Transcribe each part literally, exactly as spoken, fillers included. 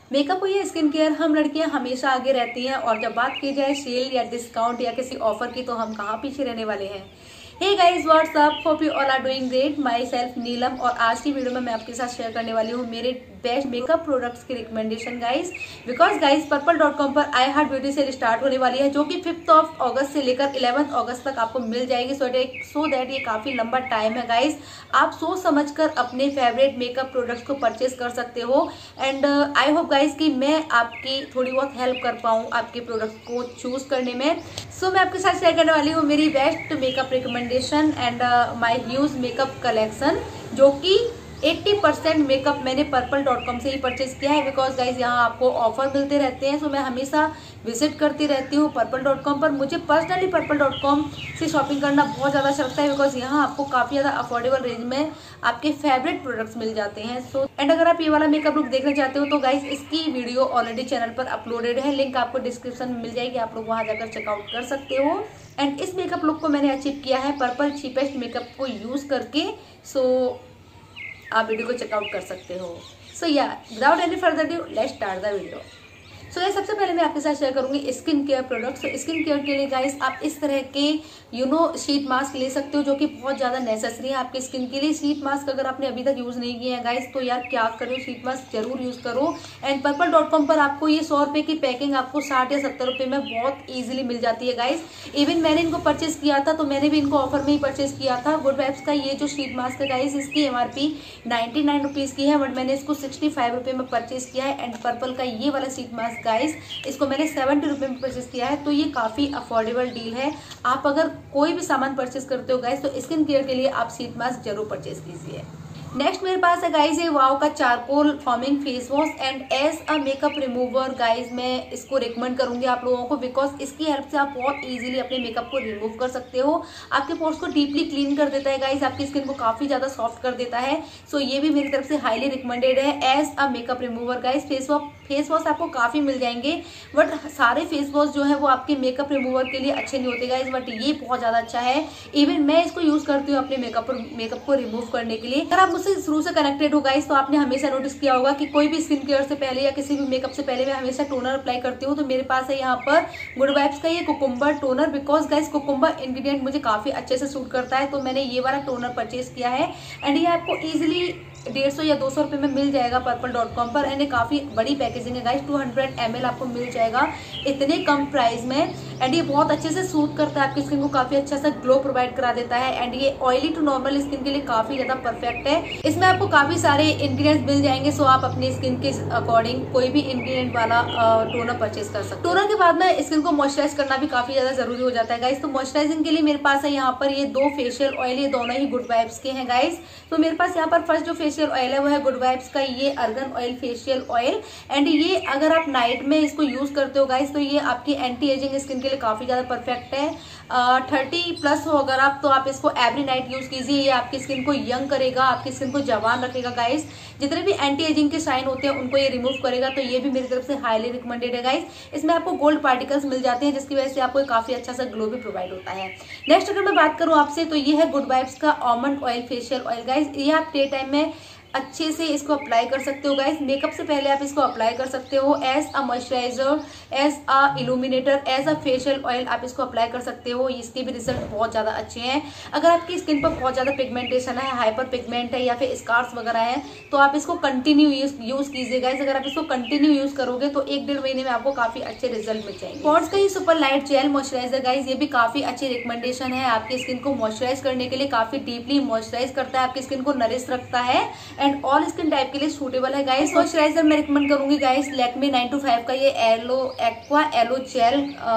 Makeup हो या skin care, हम लड़कियां हमेशा आगे रहती हैं और जब बात की जाए सेल या डिस्काउंट या किसी ऑफर की तो हम कहाँ पीछे रहने वाले हैं। Hey guys, what's up, hope you all are doing great. Myself Neelam और आज की वीडियो में मैं आपके साथ शेयर करने वाली हूँ मेरे बेस्ट मेकअप प्रोडक्ट्स की recommendation guys. Because guys purple dot com पर I heart beauty sale start होने वाली है जो कि फिफ्थ ऑफ अगस्त से लेकर इलेवंथ अगस्त तक आपको मिल जाएगी। सो सो दैट ये काफी लंबा टाइम है गाइस। आप सोच समझकर अपने फेवरेट मेकअप प्रोडक्ट्स को परचेज कर सकते हो एंड आई होप गाइस कि मैं आपकी थोड़ी बहुत हेल्प कर पाऊँ आपके प्रोडक्ट को चूज करने में। सो so, मैं आपके साथ शेयर करने वाली हूँ मेरी best makeup recommendation and my huge makeup collection जो कि अस्सी परसेंट मेकअप मैंने पर्पल डॉट कॉम से ही परचेज किया है। बिकॉज गाइज यहाँ आपको ऑफर मिलते रहते हैं, सो मैं हमेशा विजिट करती रहती हूँ पर्पल डॉट कॉम पर। मुझे पर्सनली पर्पल डॉट कॉम से शॉपिंग करना बहुत ज़्यादा अच्छा लगता है बिकॉज यहाँ आपको काफ़ी ज़्यादा अफोर्डेबल रेंज में आपके फेवरेट प्रोडक्ट्स मिल जाते हैं। सो एंड अगर आप ये वाला मेकअप लुक देखना चाहते हो तो गाइज इसकी वीडियो ऑलरेडी चैनल पर अपलोडेड है, लिंक आपको डिस्क्रिप्शन में मिल जाएगी, आप लोग वहाँ जाकर चेकआउट कर सकते हो। एंड इस मेकअप लुक को मैंने अचीव किया है पर्पल चीपेस्ट मेकअप को यूज़ करके। सो आप वीडियो को चेकआउट कर सकते हो। So yeah without any further due let's start the video. So so, सबसे पहले मैं आपके साथ शेयर करूंगी skin care products. Skin care के लिए गाइस आप इस तरह के यू नो शीट मास्क ले सकते हो जो कि बहुत ज़्यादा नेसेसरी है आपके स्किन के लिए। शीट मास्क अगर आपने अभी तक यूज़ नहीं किया है गाइस तो यार क्या करो, शीट मास्क जरूर यूज़ करो। एंड पर्पल डॉट कॉम पर आपको ये सौ रुपये की पैकिंग आपको साठ या सत्तर रुपये में बहुत ईजिली मिल जाती है गाइस। इवन मैंने इनको परचेज किया था तो मैंने भी इनको ऑफर में ही परचेज किया था। गुड वाइब्स का ये जो शीट मास्क है गाइस इसकी M R P ninety nine rupees की है बट मैंने इसको सिक्सटी फाइव रुपये में परचेज किया है। एंड पर्पल का ये वाला शीट मास्क गाइस इसको मैंने सेवेंटी रुपये में परचेज किया है, तो ये काफ़ी अफोर्डेबल डील है। आप अगर कोई भी सामान परचेज करते हो गाइस तो स्किन केयर के लिए आप शीट मास्क जरूर परचेज कीजिए। नेक्स्ट मेरे पास है गाइज ये वाव का charcoal foaming face wash and as a makeup remover guys मैं इसको रिकमेंड करूंगी आप लोगों को बिकॉज इसकी हेल्प से आप बहुत इजीली अपने मेकअप को रिमूव कर सकते हो। आपके पोर्स को डीपली क्लीन कर देता है गाइज, आपकी स्किन को काफी ज्यादा सॉफ्ट कर देता है। सो so, ये भी मेरी तरफ से हाईली रिकमेंडेड है as a makeup remover guys. Face wash face wash आपको काफी मिल जाएंगे बट सारे फेस वॉश जो है वो आपके मेकअप रिमूवर के लिए अच्छे नहीं होते गाइज, बट ये बहुत ज्यादा अच्छा है। इवन मैं इसको यूज करती हूँ अपने मेकअप मेकअप को रिमूव करने के लिए। अगर आप मुझसे शुरू से कनेक्टेड हो गाइस तो आपने हमेशा नोटिस किया होगा कि कोई भी स्किन केयर से पहले या किसी भी मेकअप से पहले मैं हमेशा टोनर अप्लाई करती हूँ। तो मेरे पास है यहाँ पर गुड वाइब्स का ये cucumber toner. Because guys cucumber ingredient मुझे काफी अच्छे से सूट करता है तो मैंने ये वाला टोनर परचेज किया है। एंड ये आपको इजिली डेढ़ सौ या दो सौ रुपये में मिल जाएगा पर्पल डॉट कॉम पर। एंड ये काफ़ी बड़ी पैकेजिंग है guys, two hundred M L आपको मिल जाएगा इतने कम प्राइस में। एंड ये बहुत अच्छे से सूट करता है आपकी स्किन को, काफ़ी अच्छा सा ग्लो प्रोवाइड करा देता है। एंड ये ऑयली टू नॉर्मल स्किन के लिए काफ़ी ज़्यादा परफेक्ट है। इसमें आपको काफ़ी सारे इंग्रेडिएंट्स मिल जाएंगे, सो आप अपनी स्किन के अकॉर्डिंग कोई भी इंग्रेडिएंट वाला टोनर परचेज कर सकते हो। टोनर के बाद में स्किन को मॉइस्चराइज करना भी काफ़ी ज़्यादा जरूरी हो जाता है गाइस। तो मॉइस्चराइजिंग के लिए मेरे पास है यहाँ पर ये दो फेशियल ऑयल, ये दोनों ही गुड वाइब्स के हैं गाइस। तो मेरे पास यहाँ पर फर्स्ट जो फेशियल ऑयल है वो है गुड वाइब्स का ये argan oil facial oil. And ये अगर आप नाइट में इसको यूज करते हो गाइस तो ये आपकी एंटी एजिंग स्किन के लिए काफी ज्यादा परफेक्ट है। थर्टी प्लस हो अगर आप तो आप इसको एवरी नाइट यूज कीजिए, ये आपकी स्किन को यंग करेगा, आपकी स्किन को जवान रखेगा गाइस। जितने भी एंटी एजिंग के साइन होते हैं उनको ये रिमूव करेगा, तो ये भी मेरी तरफ से हाईली रिकमेंडेड है गाइस। इसमें आपको गोल्ड पार्टिकल्स मिल जाते हैं जिसकी वजह से आपको काफी अच्छा सा ग्लो भी प्रोवाइड होता है। नेक्स्ट अगर मैं बात करूं आपसे तो ये है गुड वाइब्स का almond oil facial oil guys. ये आप डे टाइम में अच्छे से इसको अप्लाई कर सकते हो गाइस। मेकअप से पहले आप इसको अप्लाई कर सकते हो as a moisturiser, as a illuminator, as a facial oil आप इसको अप्लाई कर सकते हो। इसके भी रिजल्ट बहुत ज़्यादा अच्छे हैं। अगर आपकी स्किन पर बहुत ज़्यादा पिगमेंटेशन है, हाइपर पिगमेंट है या फिर स्कार्स वगैरह है तो आप इसको कंटिन्यू यूज कीजिए गाइस। अगर आप इसको कंटिन्यू यूज करोगे तो एक डेढ़ महीने में आपको काफी अच्छे रिजल्ट मिल जाएंगे। पॉन्ड्स का ये super light gel moisturiser guys, ये भी काफी अच्छी रिकमेंडेशन है। आपकी स्किन को मॉइस्चराइज करने के लिए काफी डीपली मॉइस्चराइज करता है, आपकी स्किन को नरिश रखता है एंड ऑल स्किन टाइप के लिए सूटेबल है गाइस। मॉइस्चराइजर मैं रिकमेंड करूंगी guys Lakme nine to five का ये aloe aqua aloe gel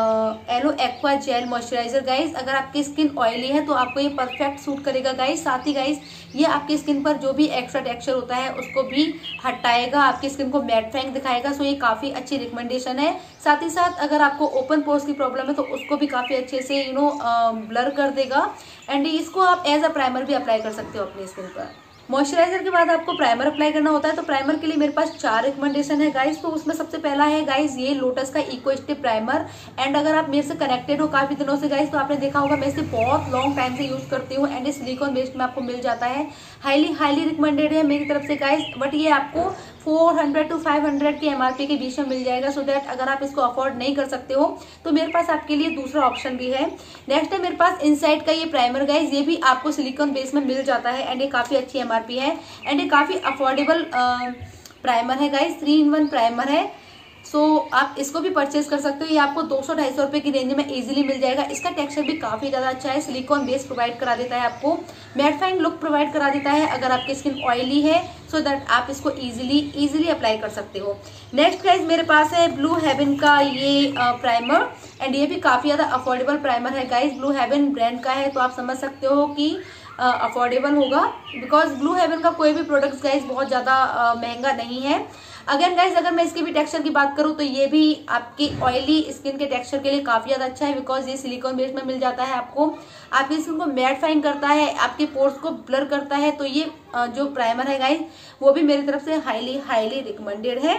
aloe aqua gel moisturiser guys. अगर आपकी स्किन ऑयली है तो आपको ये परफेक्ट सूट करेगा गाइस। साथ ही गाइस ये आपकी स्किन पर जो भी एक्स्ट्रा टेक्सचर होता है उसको भी हटाएगा, आपकी स्किन को मैट फ्रैंक दिखाएगा। सो ये काफी अच्छी रिकमेंडेशन है। साथ ही साथ अगर आपको ओपन पोर्स की प्रॉब्लम है तो उसको भी काफी अच्छे से यू नो ब्लर कर देगा। एंड इसको आप एज अ प्राइमर भी अप्लाई कर सकते हो अपनी स्किन पर। मॉइस्चराइजर के बाद आपको प्राइमर अप्लाई करना होता है, तो प्राइमर के लिए मेरे पास चार रिकमेंडेशन है गाइस। तो उसमें सबसे पहला है गाइस ये लोटस का इको स्टिप प्राइमर। एंड अगर आप मेरे से कनेक्टेड हो काफी दिनों से गाइस तो आपने देखा होगा मैं इसे बहुत लॉन्ग टाइम से यूज करती हूँ एंड सिलिकॉन बेस्ड में आपको मिल जाता है। हाईली हाईली रिकमेंडेड है मेरी तरफ से गाइस। बट ये आपको four hundred to five hundred की एमआरपी के बीच में मिल जाएगा। सो दैट अगर आप इसको अफोर्ड नहीं कर सकते हो तो मेरे पास आपके लिए दूसरा ऑप्शन भी है। नेक्स्ट है मेरे पास इनसाइड का ये प्राइमर गाइज, ये भी आपको सिलिकॉन बेस में मिल जाता है एंड ये काफी अच्छी एमआरपी है एंड ये काफी अफोर्डेबल प्राइमर है guys, three in one primer है। सो so, आप इसको भी परचेज कर सकते हो। ये आपको दो सौ ढाई सौ रुपए की रेंज में इजीली मिल जाएगा। इसका टेक्सचर भी काफी ज्यादा अच्छा है, सिलिकॉन बेस प्रोवाइड करा देता है, आपको मैटफाइंग लुक प्रोवाइड करा देता है अगर आपकी स्किन ऑयली है, सो so दैट आप इसको इजीली इजीली अप्लाई कर सकते हो। नेक्स्ट गाइज मेरे पास है ब्लू हेवन का ये प्राइमर एंड ये भी काफी ज्यादा अफोर्डेबल प्राइमर है गाइज। ब्लू हेवन ब्रांड का है तो आप समझ सकते हो कि अफोर्डेबल uh, होगा, बिकॉज ब्लू हेवन का कोई भी प्रोडक्ट गाइज बहुत ज्यादा uh, महंगा नहीं है। अगेन गाइज अगर मैं इसके भी टेक्सचर की बात करूं तो ये भी आपकी ऑयली स्किन के टेक्सचर के लिए काफी ज्यादा अच्छा है, बिकॉज ये सिलिकॉन बेस में मिल जाता है। आपको आपकी स्किन को मैट फाइन करता है, आपके पोर्स को ब्लर करता है। तो ये जो प्राइमर है गाइज वो भी मेरी तरफ से हाईली हाईली रिकमेंडेड है।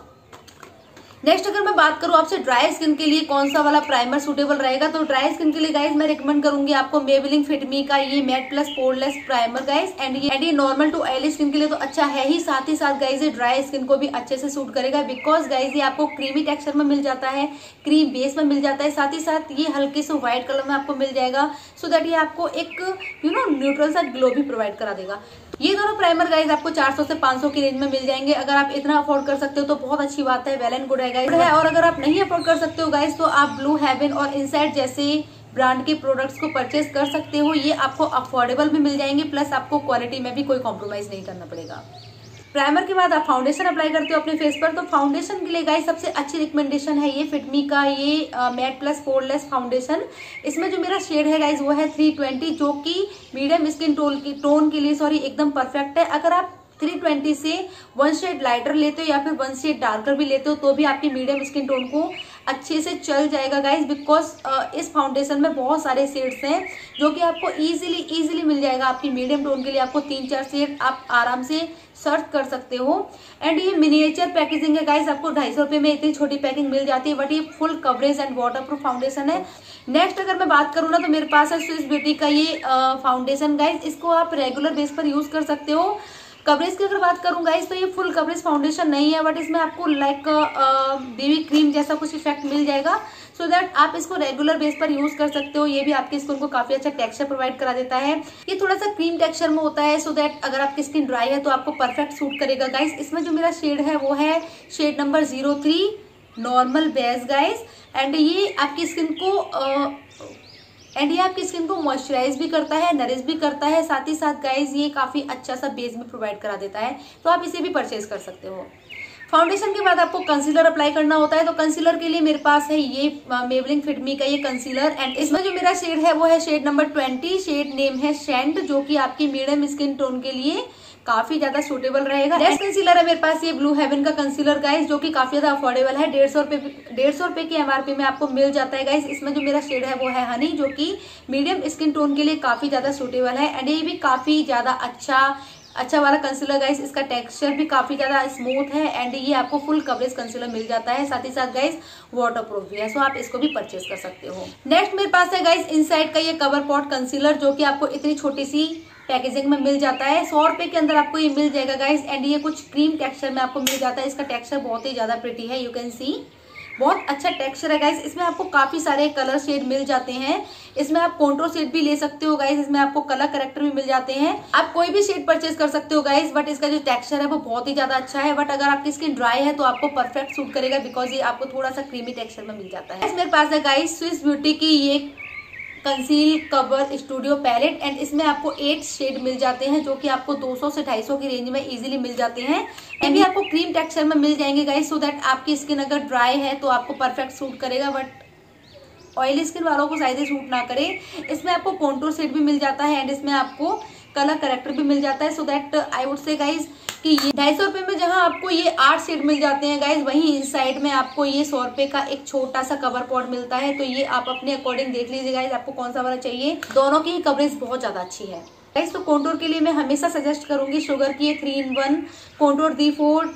नेक्स्ट अगर मैं बात करूं आपसे ड्राई स्किन के लिए कौन सा वाला प्राइमर सूटेबल रहेगा, तो ड्राई स्किन के लिए गाइज मैं रिकमेंड करूंगी आपको मेबेलिन फिट मी का ये matte plus poreless primer guys. And ये एंड ये नॉर्मल टू ऑयली स्किन के लिए तो अच्छा है ही, साथ ही साथ गाइज ये ड्राई स्किन को भी अच्छे से सूट करेगा, बिकॉज गाइज ये आपको क्रीमी टेक्सचर में मिल जाता है, क्रीम बेस में मिल जाता है, साथ ही साथ ये हल्के से व्हाइट कलर में आपको मिल जाएगा। सो दैट ये आपको एक यू नो न्यूट्रल सा ग्लो भी प्रोवाइड करा देगा। ये दोनों प्राइमर गाइज आपको चार सौ से पाँच सौ की रेंज में मिल जाएंगे। अगर आप इतना अफोर्ड कर सकते हो तो बहुत अच्छी बात है, वेल एंड गुड है गाइज है। और अगर आप नहीं अफोर्ड कर सकते हो गाइज तो आप ब्लू हेवन और इनसाइड जैसे ब्रांड के प्रोडक्ट्स को परचेज कर सकते हो। ये आपको अफोर्डेबल भी मिल जाएंगे, प्लस आपको क्वालिटी में भी कोई कॉम्प्रोमाइज नहीं करना पड़ेगा। प्राइमर के बाद आप फाउंडेशन अप्लाई करते हो अपने फेस पर, तो फाउंडेशन के लिए गाइस सबसे अच्छी रिकमेंडेशन है ये फिटमी का ये मैट प्लस पोरलेस फाउंडेशन। इसमें जो मेरा शेड है गाइस वो है थ्री ट्वेंटी, जो कि मीडियम स्किन टोन की टोन के लिए सॉरी एकदम परफेक्ट है। अगर आप थ्री ट्वेंटी से वन शेड लाइटर लेते हो या फिर वन शेड डार्कर भी लेते हो तो भी आपकी मीडियम स्किन टोन को अच्छे से चल जाएगा गाइज, बिकॉज इस फाउंडेशन में बहुत सारे शेड्स हैं जो कि आपको इजीली इजीली मिल जाएगा। आपकी मीडियम टोन के लिए आपको तीन चार शेड आप आराम से सर्च कर सकते हो। एंड ये मिनिएचर पैकेजिंग है गाइज, आपको ढाई सौ रुपए में इतनी छोटी पैकिंग मिल जाती है, बट ये full coverage and water proof foundation है। नेक्स्ट अगर मैं बात करूँ ना तो मेरे पास है स्विस ब्यूटी का ये फाउंडेशन गाइज, इसको आप रेगुलर बेस पर यूज कर सकते हो। कवरेज की अगर बात करूँ गाइस तो ये फुल कवरेज फाउंडेशन नहीं है, बट इसमें आपको लाइक बेबी क्रीम जैसा कुछ इफेक्ट मिल जाएगा, सो so दैट आप इसको रेगुलर बेस पर यूज कर सकते हो। ये भी आपकी स्किन को काफी अच्छा टेक्सचर प्रोवाइड करा देता है। ये थोड़ा सा क्रीम टेक्सचर में होता है, सो so दैट अगर आपकी स्किन ड्राई है तो आपको परफेक्ट सूट करेगा गाइस। इसमें जो मेरा शेड है वो है shade number zero three normal base guys. And ये आपकी स्किन को uh, एंड ये आपकी स्किन को मॉइस्चराइज भी करता है, नरिश भी करता है, साथ ही साथ गाइज ये काफी अच्छा सा बेस भी प्रोवाइड करा देता है, तो आप इसे भी परचेज कर सकते हो। फाउंडेशन के बाद आपको कंसीलर अप्लाई करना होता है, तो कंसीलर के लिए मेरे पास है ये मेबेलिन फिट मी का ये कंसीलर। एंड इसमें जो मेरा शेड है वो है shade number twenty, shade name है शेंड, जो कि आपकी मीडियम स्किन टोन के लिए काफी ज्यादा सूटेबल रहेगा। नेक्स्ट कंसीलर है मेरे पास ये ब्लू हेवन का कंसीलर गाइस, जो कि काफी ज्यादा अफोर्डेबल है, डेढ़ सौ रुपए डेढ़ सौ रुपए की एमआरपी में आपको मिल जाता है गाइस। इसमें जो मेरा शेड है वो है हनी, जो कि मीडियम स्किन टोन के लिए काफी ज्यादा सूटेबल है। एंड ये भी काफी ज्यादा अच्छा अच्छा वाला कंसीलर गाइस, इसका टेक्सचर भी काफी ज्यादा स्मूथ है एंड ये आपको फुल कवरेज कंसीलर मिल जाता है, साथ ही साथ गाइस वाटर प्रूफ भी है, सो आप इसको भी परचेज कर सकते हो। नेक्स्ट मेरे पास है गाइस इनसाइड का ये कवर पॉट कंसीलर, जो कि आपको इतनी छोटी सी पैकेजिंग में मिल जाता है, सौ रुपए के अंदर आपको ये मिल जाएगा गाइस। एंड ये कुछ क्रीम टेक्सचर में आपको मिल जाता है, इसका टेक्सचर बहुत ही ज्यादा प्रिटी है, यू कैन सी बहुत अच्छा टेक्सचर है गाइस। इसमें आपको काफी सारे कलर शेड मिल जाते हैं, इसमें आप कॉन्ट्रोर शेड भी ले सकते हो गाइस, इसमें आपको कलर करेक्टर भी मिल जाते हैं, आप कोई भी शेड परचेज कर सकते हो गाइस। बट इसका जो टेक्सचर है वो बहुत ही ज्यादा अच्छा है, बट अगर आपकी स्किन ड्राई है तो आपको परफेक्ट सूट करेगा, बिकॉज ये आपको थोड़ा सा क्रीमी टेक्सचर में मिल जाता है। मेरे पास है गाइस स्विस ब्यूटी की ये conceal cover studio palette, and इसमें आपको एट शेड मिल जाते हैं, जो कि आपको दो सौ से ढाई सौ की रेंज में इजीली मिल जाते हैं। ये भी आपको क्रीम टेक्सचर में मिल जाएंगे गाइस, सो दैट आपकी स्किन अगर ड्राई है तो आपको परफेक्ट सूट करेगा, बट ऑयली स्किन वालों को शायद सूट ना करे। इसमें आपको कॉन्टूर शेड भी मिल जाता है एंड इसमें आपको कलर करेक्टर भी मिल जाता है, so that I would say guys कि ये ढाई सौ रुपए में जहां आपको ये आठ शेड मिल जाते हैं गाइज, वहीं इस साइड में आपको ये सौ रुपए का एक छोटा सा कवर पॉट मिलता है। तो ये आप अपने अकॉर्डिंग देख लीजिए गाइज, आपको कौन सा वाला चाहिए। दोनों की कवरेज बहुत ज्यादा अच्छी है गाइज। तो कॉन्टूर के लिए मैं हमेशा सजेस्ट करूंगी शुगर की ये three in one contour the four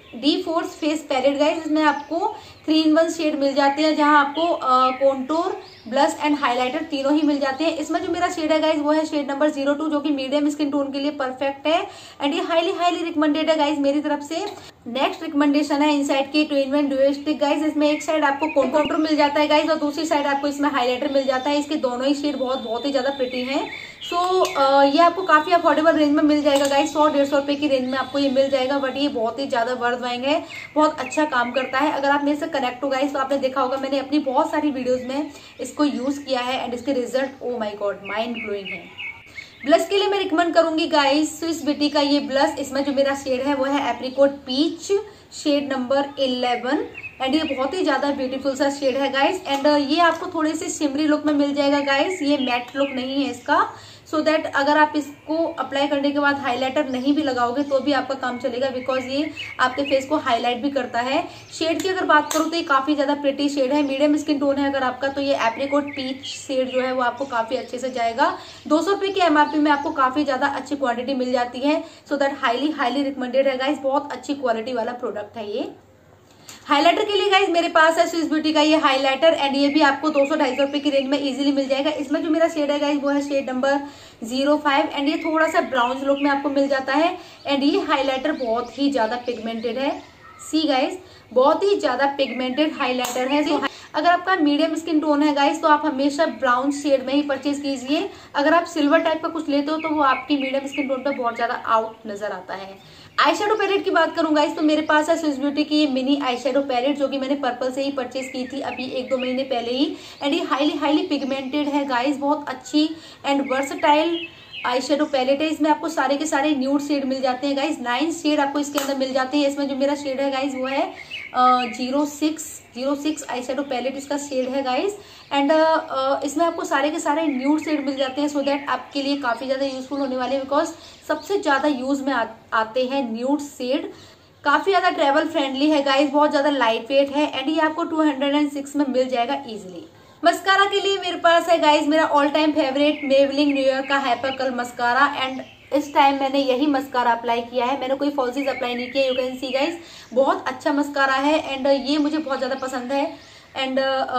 D force face palette guys. इसमें आपको थ्री इन वन शेड मिल जाते हैं, जहां आपको कॉन्टूर, ब्लश एंड हाइलाइटर तीनों ही मिल जाते हैं। इसमें जो मेरा शेड है गाइज वो है शेड नंबर जीरो टू, जो कि मीडियम स्किन टोन के लिए परफेक्ट है एंड ये हाईली हाईली रिकमेंडेड है गाइज मेरी तरफ से। नेक्स्ट रिकमेंडेशन है इनसाइड की two in one dual stick guys. इसमें एक साइड आपको कॉन्टूर मिल जाता है गाइज और दूसरी साइड आपको इसमें हाईलाइटर मिल जाता है। इसके दोनों ही शेड बहुत बहुत ही ज्यादा प्रिटी हैं। सो so, ये आपको काफी अफोर्डेबल रेंज में मिल जाएगा गाइज, सौ डेढ़ सौ रुपए की रेंज में आपको ये मिल जाएगा, बट ये बहुत ही ज्यादा वर्थ वाइंग है, बहुत अच्छा काम करता है। अगर आप मेरे से कनेक्ट हो गाइज तो आपने देखा होगा मैंने अपनी बहुत सारी वीडियोस में इसको यूज किया है एंड इसके result oh my God mind blowing है। ब्लश के लिए मैं रिकमेंड करूंगी गाइज स्विस ब्यूटी का ये ब्लश। इसमें जो मेरा शेड है वो है apricot peach, shade number eleven and ये बहुत ही ज्यादा ब्यूटीफुल सा शेड है गाइज एंड ये आपको थोड़े से शिमरी लुक में मिल जाएगा गाइज, ये मैट लुक नहीं है इसका। सो so दैट अगर आप इसको अप्लाई करने के बाद हाइलाइटर नहीं भी लगाओगे तो भी आपका काम चलेगा, बिकॉज ये आपके फेस को हाईलाइट भी करता है। शेड की अगर बात करूँ तो ये काफी ज्यादा प्रिटी शेड है, मीडियम स्किन टोन है अगर आपका, तो ये एप्रिकॉट पीच शेड जो है वो आपको काफी अच्छे से जाएगा। दो सौ रुपए की एमआरपी में आपको काफी ज्यादा अच्छी क्वांटिटी मिल जाती है। So that highly highly recommended है गाइज, बहुत अच्छी क्वालिटी वाला प्रोडक्ट है ये। हाइलाइटर के लिए गाइज मेरे पास है स्विस ब्यूटी का ये हाइलाइटर एंड ये भी आपको दो सौ ढाई सौ रुपए की रेंज में इजीली मिल जाएगा। इसमें जो मेरा शेड है गाइज वो है shade number zero five and ये थोड़ा सा ब्राउन लुक में आपको मिल जाता है एंड ये हाइलाइटर बहुत ही ज्यादा पिगमेंटेड है। सी गाइज बहुत ही ज्यादा पिगमेंटेड हाइलाइटर है। तो अगर आपका मीडियम स्किन टोन है गाइज तो आप हमेशा ब्राउन शेड में ही परचेज कीजिए। अगर आप सिल्वर टाइप का कुछ लेते हो तो वो आपकी मीडियम स्किन टोन पर बहुत ज्यादा आउट नजर आता है। आई शेडो पैलेट की बात करूं गाइस तो मेरे पास है स्विस ब्यूटी की ये मिनी आई शेडो पैलेट, जो कि मैंने पर्पल से ही परचेज की थी अभी एक दो महीने पहले ही एंड ये हाईली हाईली पिगमेंटेड है गाइस, बहुत अच्छी and versatile eye shadow palette है। इसमें आपको सारे के सारे न्यूड शेड मिल जाते हैं गाइस, नाइन शेड आपको इसके अंदर मिल जाते हैं। इसमें जो मेरा शेड है गाइस वो है zero six zero six eye shadow palette इसका शेड है गाइस एंड इसमें आपको सारे के सारे न्यूड शेड मिल जाते हैं। सो दैट आपके लिए काफी ज्यादा यूजफुल होने वाले, बिकॉज सबसे ज्यादा यूज में आ, आते हैं न्यूड शेड। काफी ज्यादा ट्रेवल फ्रेंडली है गाइस, बहुत ज्यादा लाइट वेट है एंड ये आपको टू हंड्रेड सिक्स में मिल जाएगा इजिली। मस्कारा के लिए मेरे पास है गाइस मेरा ऑल टाइम फेवरेट मेवलिंग न्यूयॉर्क York hyper curl mascara and इस टाइम मैंने यही मस्कारा अप्लाई किया है, मैंने कोई फॉल्सीज अप्लाई नहीं किया। यू कैन सी गाइस बहुत अच्छा मस्कारा है एंड ये मुझे बहुत ज्यादा पसंद है एंड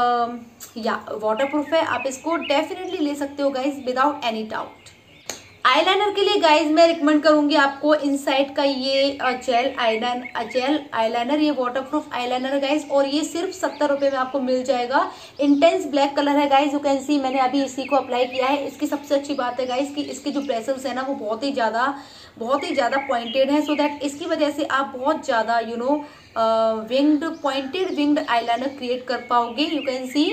या वाटर प्रूफ है, आप इसको डेफिनेटली ले सकते हो guys without any doubt. Eyeliner के लिए गाइज मैं रिकमेंड करूंगी आपको इनसाइड का ये जेल आईलाइनर जेल आईलाइनर ये वाटरप्रूफ आईलाइनर है गाइज और ये सिर्फ सत्तर रुपए में आपको मिल जाएगा। इंटेंस ब्लैक कलर है गाइज, यू कैन सी मैंने अभी इसी को अप्लाई किया है। इसकी सबसे अच्छी बात है गाइज कि इसके जो ब्रेसल्स है ना वो बहुत ही ज्यादा बहुत ही ज्यादा पॉइंटेड है, सो दैट इसकी वजह से आप बहुत ज्यादा you know winged pointed winged eyeliner create कर पाओगे। You can see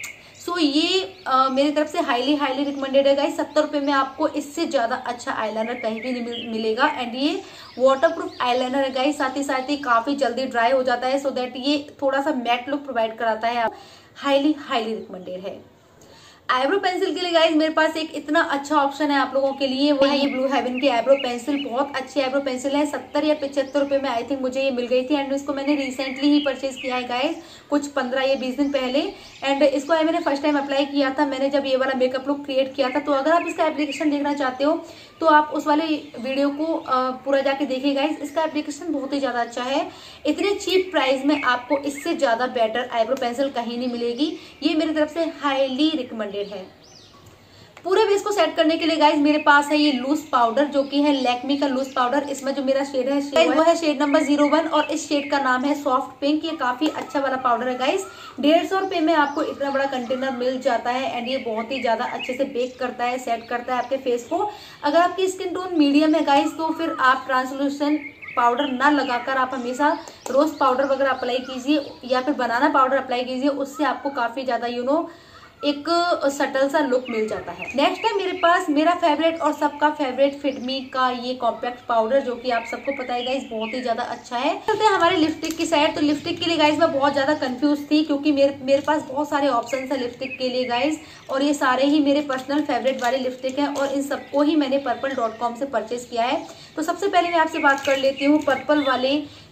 so so, ये uh, मेरी तरफ से हाईली हाईली रिकमेंडेड है गाइस। सत्तर रुपए में आपको इससे ज्यादा अच्छा आईलाइनर कहीं भी नहीं मिल, मिलेगा एंड ये वाटरप्रूफ आईलाइनर है गाइस, साथ ही साथ ही काफी जल्दी ड्राई हो जाता है, सो दैट ये थोड़ा सा मैट लुक प्रोवाइड कराता है। हाईली हाईली रिकमेंडेड है। आईब्रो पेंसिल के लिए गाइज मेरे पास एक इतना अच्छा ऑप्शन है आप लोगों के लिए, वो है ये ब्लू हेवन की आईब्रो पेंसिल। बहुत अच्छी आईब्रो पेंसिल है, सत्तर या पचहत्तर रुपए में आई थिंक मुझे ये मिल गई थी एंड इसको मैंने रिसेंटली ही परचेज किया है गाइज, कुछ पंद्रह या बीस दिन पहले एंड इसको मैंने फर्स्ट टाइम अप्लाई किया था मैंने जब ये वाला मेकअप लुक क्रिएट किया था। तो अगर आप इसका एप्लीकेशन देखना चाहते हो तो आप उस वाले वीडियो को पूरा जाके देखिए गाइज, इसका एप्लीकेशन बहुत ही ज्यादा अच्छा है। इतने चीप प्राइस में आपको इससे ज्यादा बेटर आईब्रो पेंसिल कहीं नहीं मिलेगी, ये मेरी तरफ से हाईली रिकमेंडेड है। पूरे बेस को सेट करने के लिए गाइज मेरे पास है ये लूज पाउडर, जो कि है लैक्मी का लूज पाउडर। इसमें जो मेरा शेड है शेड वो है शेड नंबर जीरो वन और इस शेड का नाम है सॉफ्ट पिंक। ये काफी अच्छा वाला पाउडर है गाइज, डेढ़ सौ रुपए में आपको इतना बड़ा कंटेनर मिल जाता है एंड ये बहुत ही ज्यादा अच्छे से बेक करता है, सेट करता है आपके फेस को। अगर आपकी स्किन टोन मीडियम है गाइज तो फिर आप ट्रांसलूसेंट पाउडर ना लगाकर आप हमेशा रोज पाउडर वगैरह अप्लाई कीजिए या फिर बनाना पाउडर अप्लाई कीजिए, उससे आपको काफी ज्यादा यू नो एक सटल सा लुक मिल जाता है। नेक्स्ट है मेरे पास मेरा फेवरेट और सबका फेवरेट फिटमी का ये कॉम्पैक्ट पाउडर, जो कि आप सबको पता है गाइस बहुत ही ज्यादा अच्छा है। चलते हैं हमारे लिपस्टिक की साइड। तो लिपस्टिक के लिए गाइस मैं बहुत ज्यादा कंफ्यूज थी क्योंकि मेरे मेरे पास बहुत सारे ऑप्शन है लिपस्टिक के लिए गाइस और ये सारे ही मेरे पर्सनल फेवरेट वाले लिपस्टिक हैं और इन सबको ही मैंने पर्पल डॉट कॉम से परचेज किया है। तो सबसे पहले मैं आपसे बात कर लेती हूँ पर्पल वाले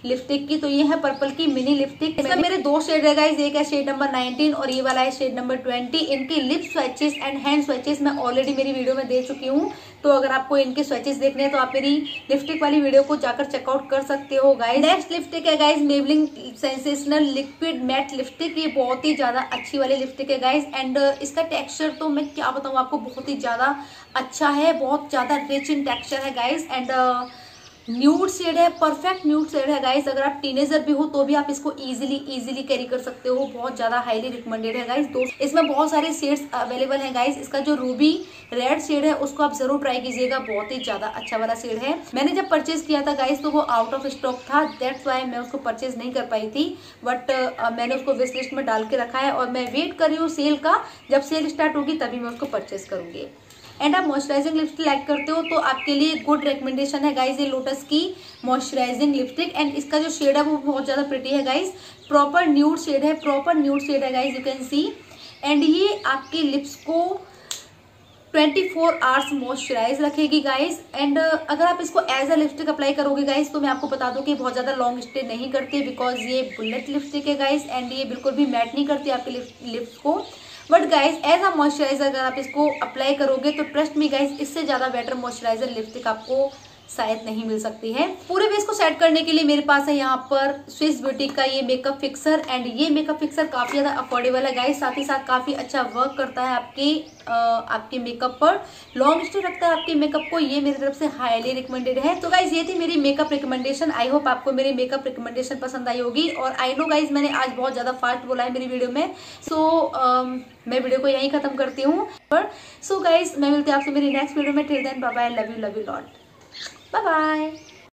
लिपस्टिक की। तो ये है पर्पल की मिनी लिपस्टिक। इसमें मेरे दो शेड है गाइज, एक है शेड नंबर नाइनटीन और ये वाला है शेड नंबर ट्वेंटी। इनकी lip swatches and hand swatches मैं ऑलरेडी मेरी वीडियो में दे चुकी हूँ, तो अगर आपको इनके स्वैचेस देखने हैं तो आप मेरी लिपस्टिक वाली वीडियो को जाकर चेकआउट कर सकते हो गाइज। नेक्स्ट लिपस्टिक है guys Maybelline sensational liquid matte lipstick. ये बहुत ही ज्यादा अच्छी वाली लिपस्टिक है गाइज एंड इसका टेक्सचर तो मैं क्या बताऊँ आपको, बहुत ही ज्यादा अच्छा है, बहुत ज्यादा रिच इन टेक्सचर है गाइज एंड न्यूड शेड है, परफेक्ट न्यूड शेड है गाइस। अगर आप टीनेजर भी हो तो भी आप इसको इजीली इजीली कैरी कर सकते हो, बहुत ज्यादा हाईली रिकमेंडेड है गाइस। दोस्त इसमें बहुत सारे शेड्स अवेलेबल हैं गाइस। इसका जो रूबी रेड शेड है उसको आप जरूर ट्राई कीजिएगा, बहुत ही ज्यादा अच्छा वाला शेड है। मैंने जब परचेज किया था गाइस तो वो आउट ऑफ स्टॉक था, दैट्स वाई मैं उसको परचेज नहीं कर पाई थी, बट uh, मैंने उसको विश लिस्ट में डाल के रखा है और मैं वेट कर रही हूँ सेल का। जब सेल स्टार्ट होगी तभी मैं उसको परचेज करूंगी। एंड आप मॉइस्चराइजिंग लिपस्टिक लाइक करते हो तो आपके लिए गुड रिकमेंडेशन है गाइज ये लोटस की मॉइस्चराइजिंग लिपस्टिक। एंड इसका जो शेड है वो बहुत ज्यादा प्रिटी है गाइज, प्रॉपर न्यूड शेड है, प्रॉपर न्यूड शेड है guys, you can see. And ये आपके लिप्स को ट्वेंटी फोर आवर्स मॉइस्चराइज रखेगी गाइज। एंड अगर आप इसको एज अ लिपस्टिक अप्लाई करोगे गाइज तो मैं आपको बता दूं कि बहुत ज्यादा लॉन्ग स्टे नहीं करती, बिकॉज ये बुलेट लिपस्टिक है गाइज एंड ये बिल्कुल भी मैट नहीं करती आपके लिप्स को। But guys as a moisturiser अगर आप इसको अप्लाई करोगे तो ट्रस्ट मी गाइज इससे ज्यादा बेटर मॉइस्चराइजर लिपस्टिक आपको शायद नहीं मिल सकती है। पूरे बेस को सेट करने के लिए मेरे पास है यहाँ पर स्विस ब्यूटी का ये मेकअप फिक्सर एंड ये मेकअप फिक्सर काफी ज्यादा अफोर्डेबल है गाइस, साथ ही साथ काफी अच्छा वर्क करता है आपके आ, आपके मेकअप पर, लॉन्ग स्टे रखता है आपके मेकअप को। ये मेरी तरफ से हाईली रिकमेंडेड है। तो गाइज ये थी मेरी मेकअप रिकमेंडेशन। आई होप आपको मेरी मेकअप रिकमेंडेशन पसंद आई होगी और आई नो गाइज मैंने आज बहुत ज्यादा फास्ट बोला है मेरी वीडियो में, सो so, मैं वीडियो को यहीं खत्म करती हूँ। सो गाइज मैं मिलती हूँ आपसे मेरी नेक्स्ट वीडियो में। Till then bye bye, love you love you lot, bye bye.